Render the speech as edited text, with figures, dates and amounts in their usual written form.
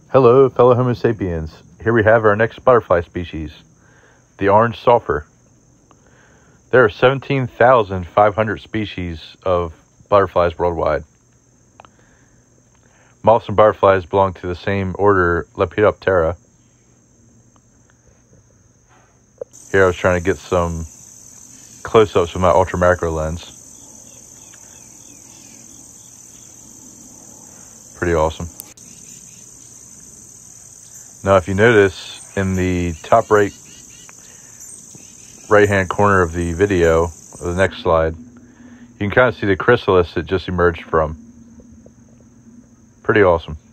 Hello, fellow Homo sapiens. Here we have our next butterfly species, the orange sulphur. There are 17,500 species of butterflies worldwide. Moths and butterflies belong to the same order, Lepidoptera. Here I was trying to get some close-ups with my ultra macro lens. Pretty awesome. Now, if you notice in the top right-hand corner of the video, of the next slide, you can kind of see the chrysalis it just emerged from. Pretty awesome.